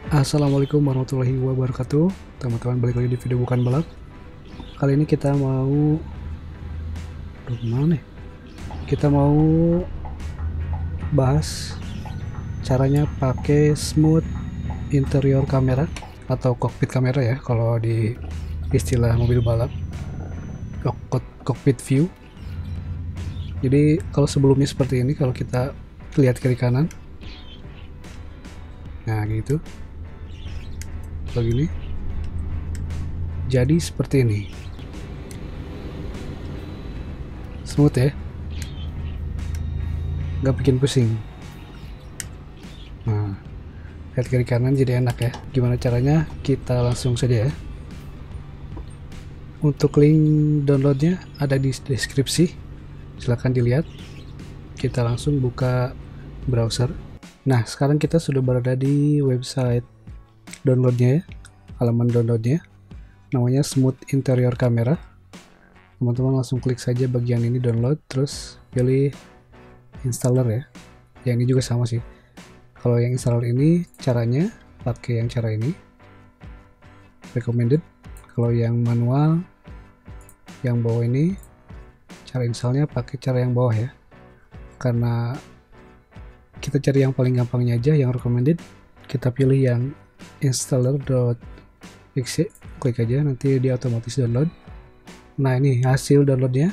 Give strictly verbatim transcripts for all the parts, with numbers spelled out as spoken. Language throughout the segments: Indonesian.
Assalamualaikum warahmatullahi wabarakatuh. Teman-teman, balik lagi di video bukan balap. Kali ini kita mau Aduh, gimana nih? Kita mau bahas caranya pakai smooth interior kamera atau cockpit kamera ya kalau di istilah mobil balap. Cockpit view. Jadi kalau sebelumnya seperti ini, kalau kita lihat kiri kanan, nah gitu, begini, jadi seperti ini, smooth ya, nggak bikin pusing. Nah, lihat kiri kanan jadi enak ya. Gimana caranya? Kita langsung saja ya. Untuk link downloadnya ada di deskripsi, silahkan dilihat. Kita langsung buka browser. Nah, sekarang kita sudah berada di website downloadnya ya, halaman downloadnya, namanya Smooth Interior Camera. Teman-teman langsung klik saja bagian ini, download, terus pilih installer ya. Yang ini juga sama sih. Kalau yang installer ini caranya pakai yang cara ini, recommended. Kalau yang manual, yang bawah ini, cara installnya pakai cara yang bawah ya, karena kita cari yang paling gampangnya aja, yang recommended. Kita pilih yang installer.exe, klik aja, nanti dia otomatis download. Nah, ini hasil downloadnya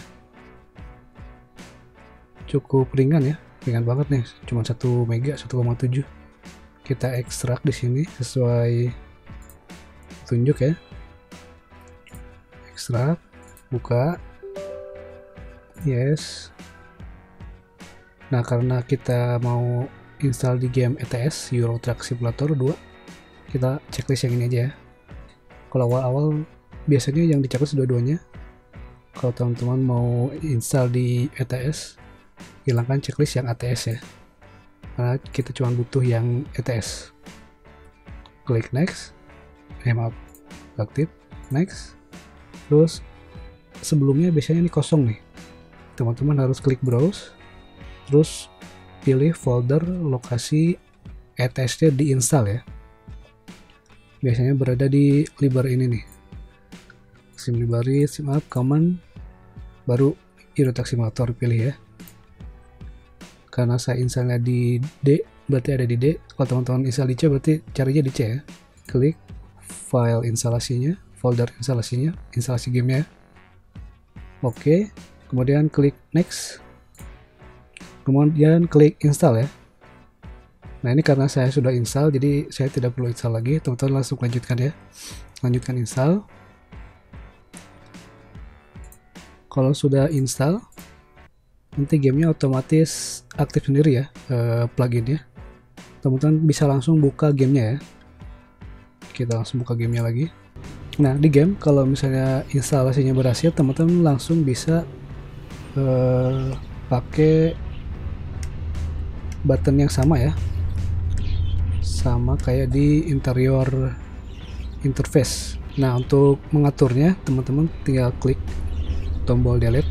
cukup ringan ya, ringan banget nih, cuma satu mega, satu koma tujuh. Kita ekstrak di sini sesuai tunjuk ya. Ekstrak, buka, yes. Nah, karena kita mau install di game E T S Euro Truck Simulator dua, kita checklist yang ini aja ya. Kalau awal-awal biasanya yang di checklist dua-duanya. Kalau teman-teman mau install di E T S, hilangkan checklist yang A T S ya, karena kita cuma butuh yang E T S. Klik next, eh maaf, aktif, next. Terus sebelumnya biasanya ini kosong nih, teman-teman harus klik browse, terus pilih folder lokasi E T S-nya diinstal ya. Biasanya berada di library ini nih, sim library, sim up, common, baru Euro Truck Simulator pilih ya. Karena saya installnya di D, berarti ada di D. Kalau teman-teman install di C, berarti carinya di C ya. Klik file instalasinya, folder instalasinya, instalasi gamenya. Oke, kemudian klik next, kemudian klik install ya. Nah, ini karena saya sudah install, jadi saya tidak perlu install lagi. Teman-teman langsung lanjutkan ya, lanjutkan install. Kalau sudah install, nanti gamenya otomatis aktif sendiri ya, eh, pluginnya. Teman-teman bisa langsung buka gamenya ya. Kita langsung buka gamenya lagi. Nah, di game kalau misalnya instalasinya berhasil, teman-teman langsung bisa eh, pakai button yang sama ya, sama kayak di interior interface. Nah, untuk mengaturnya teman-teman tinggal klik tombol delete.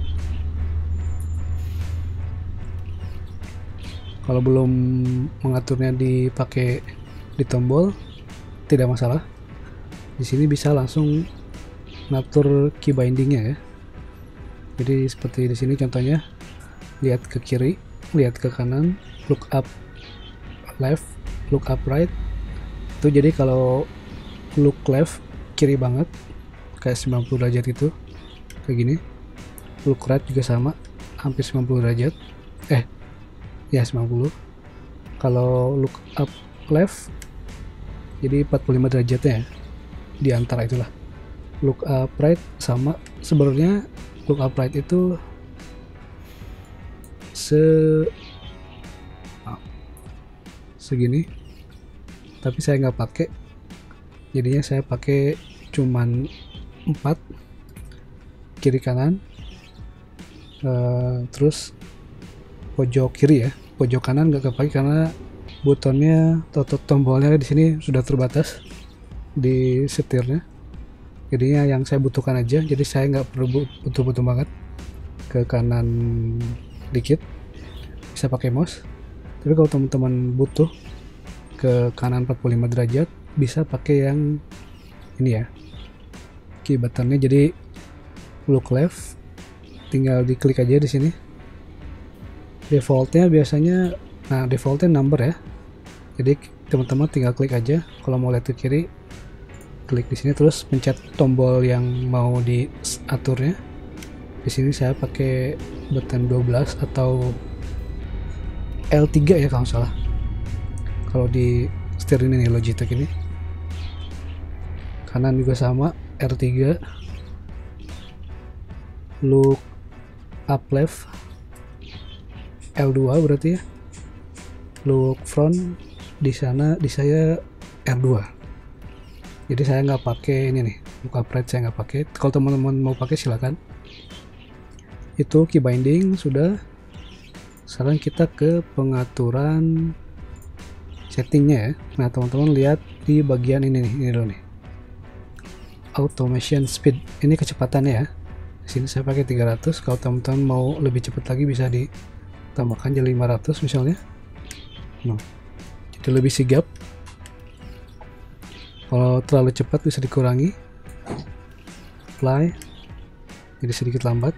Kalau belum mengaturnya dipakai di tombol, tidak masalah. Di sini bisa langsung ngatur key bindingnya ya. Jadi seperti di sini contohnya, lihat ke kiri, lihat ke kanan, look up left, look up right. Itu jadi kalau look left kiri banget, kayak sembilan puluh derajat itu, kayak gini. Look right juga sama, hampir sembilan puluh derajat. Eh, ya sembilan puluh. Kalau look up left, jadi empat puluh lima derajatnya ya. Di antara itulah. Look up right sama, sebenarnya look up right itu se segini, tapi saya nggak pakai, jadinya saya pakai cuman empat, kiri kanan, uh, terus pojok kiri ya, pojok kanan nggak kepake karena butonnya atau tombolnya di sini sudah terbatas di setirnya. Jadinya yang saya butuhkan aja, jadi saya nggak perlu butuh-butuh banget ke kanan dikit, bisa pakai mouse. Tapi kalau teman-teman butuh ke kanan empat puluh lima derajat, bisa pakai yang ini ya, key buttonnya. Jadi look left, tinggal diklik aja di sini. Defaultnya biasanya, nah defaultnya number ya. Jadi teman-teman tinggal klik aja. Kalau mau lihat ke kiri, klik di sini terus pencet tombol yang mau diaturnya. Di sini saya pakai button dua belas atau L tiga ya kalau salah. Kalau di setir ini nih, Logitech ini. Kanan juga sama, R tiga. Look up left, L dua berarti ya. Look front di sana, di saya R dua. Jadi saya nggak pakai ini nih, look up right saya nggak pakai. Kalau teman-teman mau pakai silakan. Itu key binding sudah. Sekarang kita ke pengaturan settingnya ya. Nah teman-teman lihat di bagian ini nih, ini dulu nih, automation speed, ini kecepatannya ya. Di sini saya pakai tiga ratus. Kalau teman-teman mau lebih cepat lagi bisa ditambahkan jadi lima ratus misalnya. Nah, jadi lebih sigap. Kalau terlalu cepat bisa dikurangi. Apply, jadi sedikit lambat.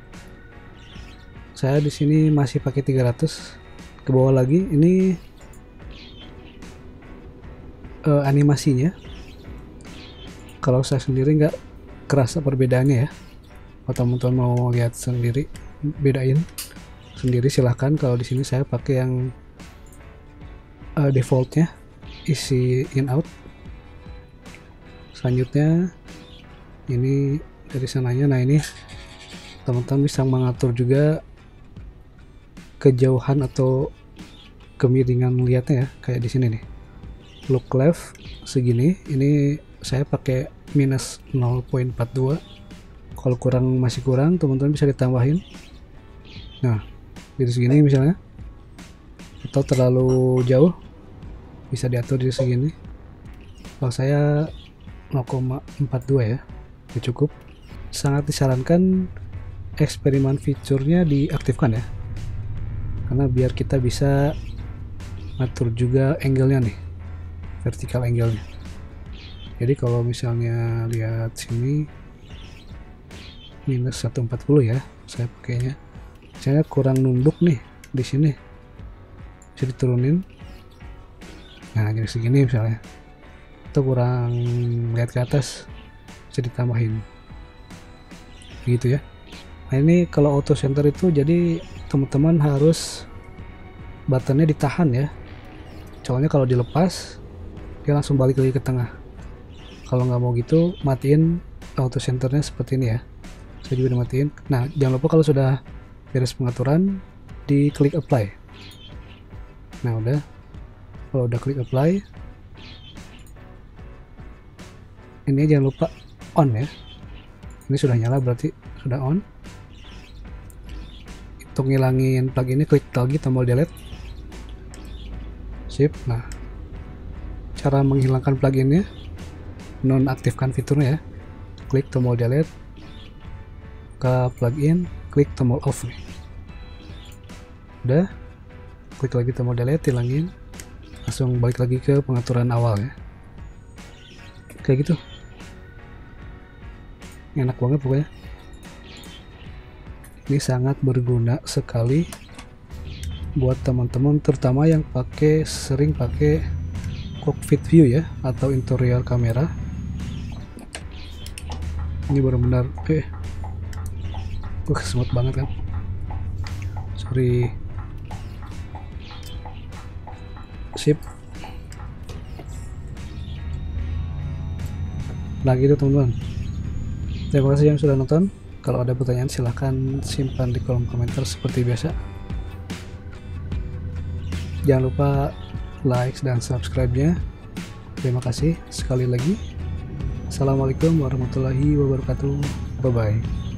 Saya di sini masih pakai tiga ratus. Ke bawah lagi ini uh, animasinya. Kalau saya sendiri nggak kerasa perbedaannya ya. Kalau teman-teman mau lihat sendiri, bedain sendiri silahkan. Kalau di sini saya pakai yang uh, defaultnya, isi in out. Selanjutnya ini dari sananya. Nah ini teman-teman bisa mengatur juga kejauhan atau kemiringan melihatnya ya, kayak di sini nih. Look left segini, ini saya pakai minus nol koma empat dua. Kalau kurang, masih kurang, teman-teman bisa ditambahin. Nah jadi segini misalnya, atau terlalu jauh bisa diatur di segini. Kalau saya nol koma empat dua ya, udah cukup. Sangat disarankan eksperimen fiturnya diaktifkan ya, karena biar kita bisa ngatur juga angle-nya nih, vertical angle-nya. Jadi kalau misalnya lihat sini minus seratus empat puluh ya, saya pakainya. Saya kurang nunduk nih di sini, bisa diturunin. Nah jadi segini misalnya, atau kurang lihat ke atas bisa ditambahin gitu ya. Nah ini kalau auto center itu jadi teman-teman harus buttonnya ditahan ya, soalnya kalau dilepas dia langsung balik lagi ke tengah. Kalau nggak mau gitu, matiin auto centernya seperti ini ya. Saya juga udah matiin. Nah jangan lupa kalau sudah beres pengaturan, diklik apply. Nah udah, kalau udah klik apply, ini jangan lupa on ya. Ini sudah nyala berarti sudah on. Untuk ngilangin plug ini, klik lagi tombol delete. Sip. Nah cara menghilangkan pluginnya, nonaktifkan fiturnya ya, klik tombol delete, ke plugin, klik tombol off nih. Udah, klik lagi tombol delete, hilangin, langsung balik lagi ke pengaturan awal ya. Kayak gitu, enak banget pokoknya. Ini sangat berguna sekali buat teman-teman, terutama yang pakai sering pakai cockpit view ya, atau interior kamera. Ini benar-benar eh uh, smooth banget kan. Sorry. Sip. Nah gitu teman-teman. Terima kasih yang sudah nonton. Kalau ada pertanyaan silahkan simpan di kolom komentar seperti biasa. Jangan lupa like dan subscribe-nya. Terima kasih sekali lagi. Assalamualaikum warahmatullahi wabarakatuh. Bye bye.